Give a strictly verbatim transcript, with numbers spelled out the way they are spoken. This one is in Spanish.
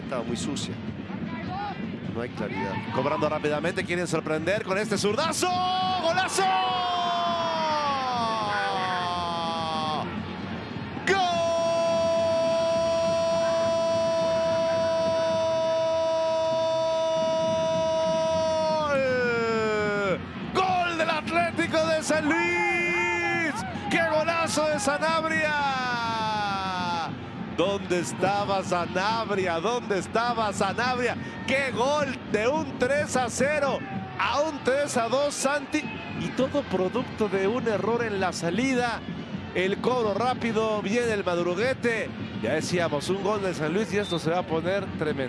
estaba muy sucia. No hay claridad. Cobrando rápidamente, quieren sorprender con este zurdazo. ¡Golazo! ¡Gol del Atlético de San Luis! ¡Qué golazo de Sanabria! ¿Dónde estaba Sanabria? ¿Dónde estaba Sanabria? ¡Qué gol de un tres a cero a un tres a dos, Santi! Y todo producto de un error en la salida. El cobro rápido, viene el madruguete. Ya decíamos, un gol de San Luis y esto se va a poner tremendo.